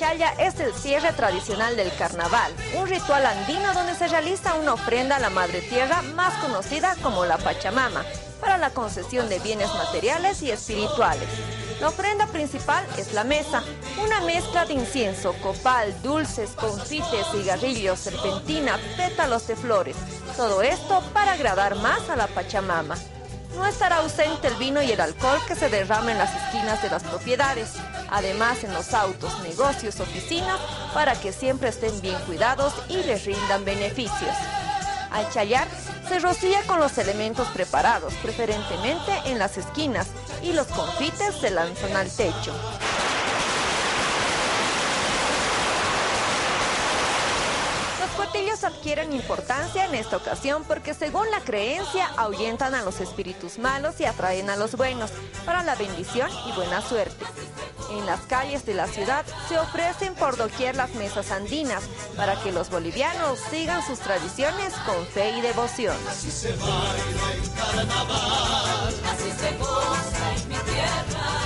chaya es el cierre tradicional del carnaval, un ritual andino donde se realiza una ofrenda a la madre tierra más conocida como la Pachamama, para la concesión de bienes materiales y espirituales. La ofrenda principal es la mesa, una mezcla de incienso, copal, dulces, confites, cigarrillos, serpentina, pétalos de flores. Todo esto para agradar más a la Pachamama. No estará ausente el vino y el alcohol que se derrama en las esquinas de las propiedades, además en los autos, negocios, oficinas, para que siempre estén bien cuidados y les rindan beneficios. Al chayar, se rocía con los elementos preparados, preferentemente en las esquinas, y los confites se lanzan al techo. Los cuartillos adquieren importancia en esta ocasión porque, según la creencia, ahuyentan a los espíritus malos y atraen a los buenos para la bendición y buena suerte. En las calles de la ciudad se ofrecen por doquier las mesas andinas para que los bolivianos sigan sus tradiciones con fe y devoción. Así se baila en carnaval, así se goza en mi tierra.